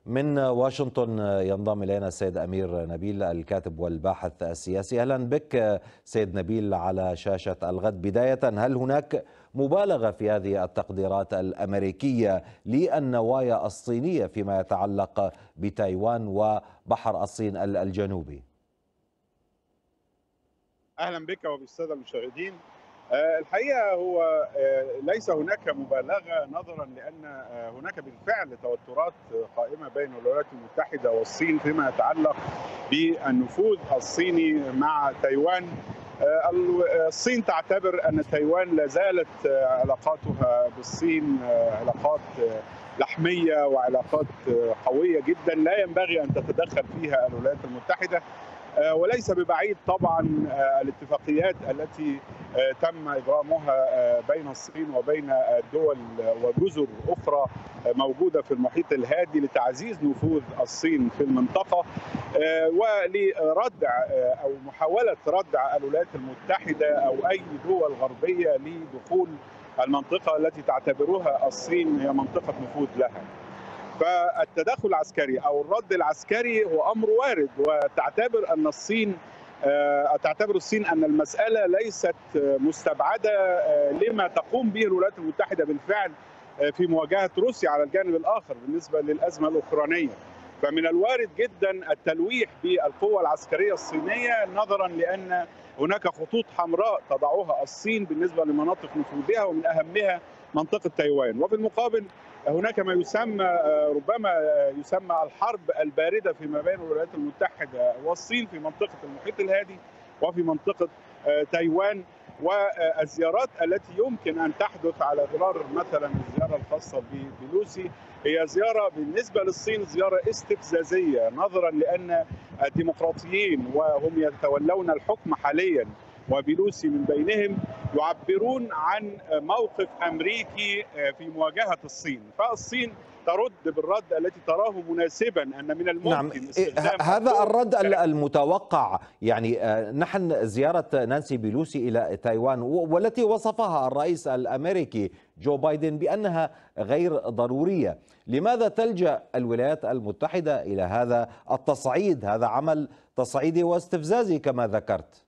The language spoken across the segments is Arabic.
من واشنطن ينضم إلينا السيد أمير نبيل الكاتب والباحث السياسي. أهلا بك سيد نبيل على شاشة الغد. بداية، هل هناك مبالغة في هذه التقديرات الأمريكية للنوايا الصينية فيما يتعلق بتايوان وبحر الصين الجنوبي؟ اهلا بك وبالساده المشاهدين. الحقيقه هو ليس هناك مبالغه، نظرا لان هناك بالفعل توترات قائمه بين الولايات المتحده والصين فيما يتعلق بالنفوذ الصيني مع تايوان. الصين تعتبر ان تايوان لا زالت علاقاتها بالصين علاقات لحميه وعلاقات قويه جدا لا ينبغي ان تتدخل فيها الولايات المتحده. وليس ببعيد طبعا الاتفاقيات التي تم ابرامها بين الصين وبين الدول وجزر اخرى موجوده في المحيط الهادي لتعزيز نفوذ الصين في المنطقه ولردع او محاوله ردع الولايات المتحده او اي دول غربيه لدخول المنطقه التي تعتبرها الصين هي منطقه نفوذ لها. فالتدخل العسكري او الرد العسكري هو امر وارد، وتعتبر ان الصين ان المساله ليست مستبعده لما تقوم به الولايات المتحده بالفعل في مواجهه روسيا على الجانب الاخر بالنسبه للازمه الاوكرانيه. فمن الوارد جدا التلويح بالقوه العسكريه الصينيه، نظرا لان هناك خطوط حمراء تضعها الصين بالنسبه لمناطق نفوذها ومن اهمها منطقه تايوان. وفي المقابل هناك ما يسمى ربما يسمى الحرب البارده فيما بين الولايات المتحده والصين في منطقه المحيط الهادي وفي منطقه تايوان. والزيارات التي يمكن ان تحدث على غرار مثلا الزياره الخاصه ببيلوسي هي زياره بالنسبه للصين زياره استفزازيه، نظرا لان الديمقراطيين وهم يتولون الحكم حاليا وبيلوسي من بينهم يعبرون عن موقف امريكي في مواجهه الصين، فالصين ترد بالرد التي تراه مناسبا ان من نعم، الممكن استخدام هذا الرد المتوقع. يعني نحن زيارة نانسي بيلوسي إلى تايوان والتي وصفها الرئيس الأمريكي جو بايدن بأنها غير ضرورية، لماذا تلجأ الولايات المتحدة إلى هذا التصعيد؟ هذا عمل تصعيدي واستفزازي كما ذكرت.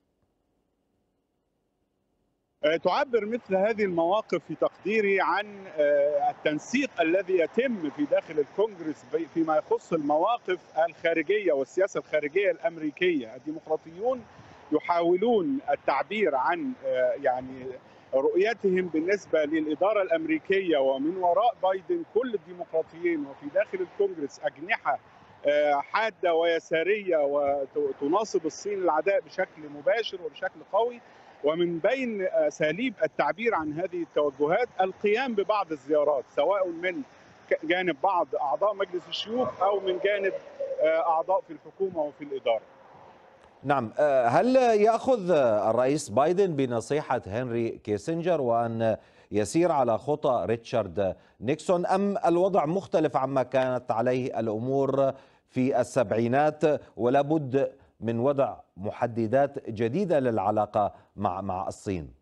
تعبر مثل هذه المواقف في تقديري عن التنسيق الذي يتم في داخل الكونغرس فيما يخص المواقف الخارجيه والسياسه الخارجيه الامريكيه. الديمقراطيون يحاولون التعبير عن يعني رؤيتهم بالنسبه للاداره الامريكيه، ومن وراء بايدن كل الديمقراطيين وفي داخل الكونغرس اجنحه حاده ويساريه وتناصب الصين العداء بشكل مباشر وبشكل قوي. ومن بين اساليب التعبير عن هذه التوجهات القيام ببعض الزيارات، سواء من جانب بعض اعضاء مجلس الشيوخ او من جانب اعضاء في الحكومه وفي الاداره. نعم، هل يأخذ الرئيس بايدن بنصيحة هنري كيسنجر وأن يسير على خطى ريتشارد نيكسون، أم الوضع مختلف عما كانت عليه الأمور في السبعينات ولا بد من وضع محددات جديدة للعلاقة مع الصين؟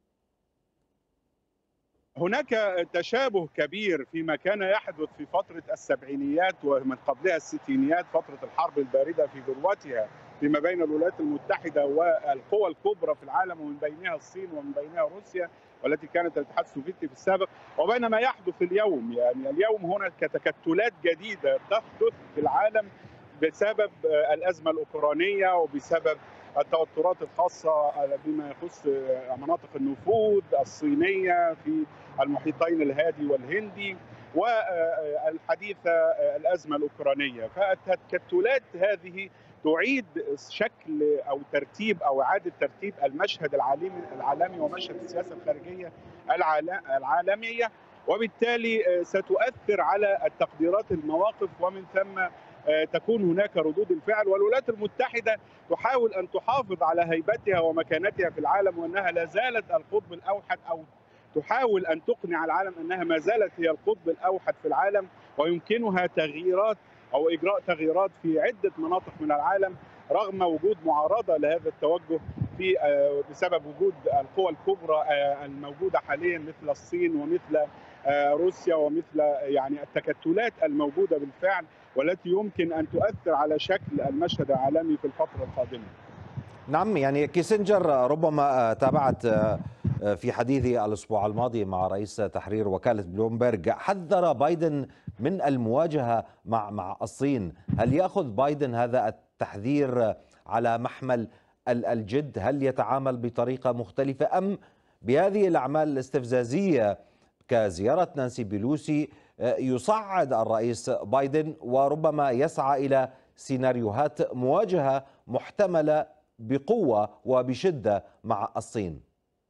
هناك تشابه كبير فيما كان يحدث في فترة السبعينيات ومن قبلها الستينيات، فترة الحرب الباردة في ذروتها فيما بين الولايات المتحدة والقوى الكبرى في العالم ومن بينها الصين ومن بينها روسيا والتي كانت الاتحاد السوفيتي في السابق، وبين ما يحدث اليوم. يعني اليوم هناك تكتلات جديدة تحدث في العالم بسبب الأزمة الأوكرانية وبسبب التوترات الخاصة بما يخص مناطق النفوذ الصينية في المحيطين الهادي والهندي والحديث الأزمة الأوكرانية. فالتكتلات هذه تعيد شكل أو ترتيب أو إعادة ترتيب المشهد العالمي ومشهد السياسة الخارجية العالمية، وبالتالي ستؤثر على التقديرات المواقف ومن ثم تكون هناك ردود الفعل. والولايات المتحدة تحاول أن تحافظ على هيبتها ومكانتها في العالم وأنها لا زالت القطب الأوحد، أو تحاول أن تقنع العالم أنها ما زالت هي القطب الأوحد في العالم ويمكنها تغييرات أو إجراء تغييرات في عدة مناطق من العالم رغم وجود معارضة لهذا التوجه في بسبب وجود القوى الكبرى الموجودة حاليا مثل الصين ومثل روسيا ومثل يعني التكتلات الموجودة بالفعل. والتي يمكن أن تؤثر على شكل المشهد العالمي في الفترة القادمة. نعم، يعني كيسنجر ربما تابعت في حديثه الأسبوع الماضي مع رئيس تحرير وكالة بلومبرج حذر بايدن من المواجهة مع الصين. هل يأخذ بايدن هذا التحذير على محمل الجد؟ هل يتعامل بطريقة مختلفة أم بهذه الأعمال الاستفزازية كزيارة نانسي بيلوسي يصعد الرئيس بايدن وربما يسعى إلى سيناريوهات مواجهة محتملة بقوة وبشدة مع الصين؟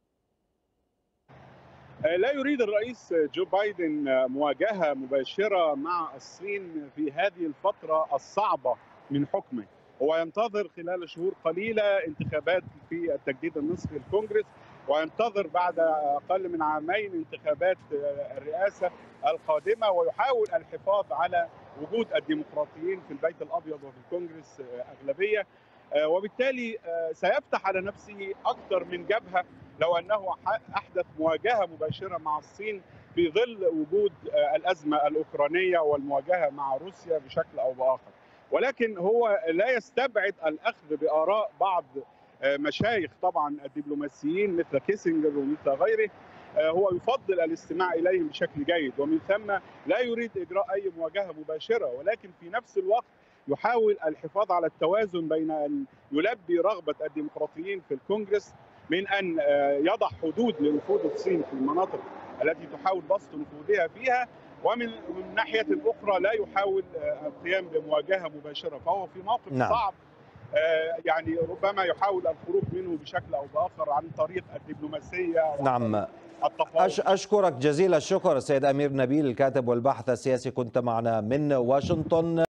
لا يريد الرئيس جو بايدن مواجهة مباشرة مع الصين في هذه الفترة الصعبة من حكمه. هو ينتظر خلال شهور قليلة انتخابات في التجديد النصفي للكونغرس، وينتظر بعد أقل من عامين انتخابات الرئاسة القادمة، ويحاول الحفاظ على وجود الديمقراطيين في البيت الأبيض وفي الكونغرس أغلبية، وبالتالي سيفتح على نفسه أكثر من جبهة لو أنه أحدث مواجهة مباشرة مع الصين في ظل وجود الأزمة الأوكرانية والمواجهة مع روسيا بشكل أو بآخر. ولكن هو لا يستبعد الأخذ بآراء بعض مشايخ طبعا الدبلوماسيين مثل كيسنجر ومثل غيره. هو يفضل الاستماع إليهم بشكل جيد، ومن ثم لا يريد إجراء أي مواجهة مباشرة، ولكن في نفس الوقت يحاول الحفاظ على التوازن بين أن يلبي رغبة الديمقراطيين في الكونغرس من أن يضع حدود لنفوذ الصين في المناطق التي تحاول بسط نفوذها فيها، ومن ناحية أخرى لا يحاول القيام بمواجهة مباشرة. فهو في موقف صعب، يعني ربما يحاول الخروج منه بشكل أو بآخر عن طريق الدبلوماسية. نعم، أشكرك جزيل الشكر سيد أمير نبيل، الكاتب والباحث السياسي، كنت معنا من واشنطن.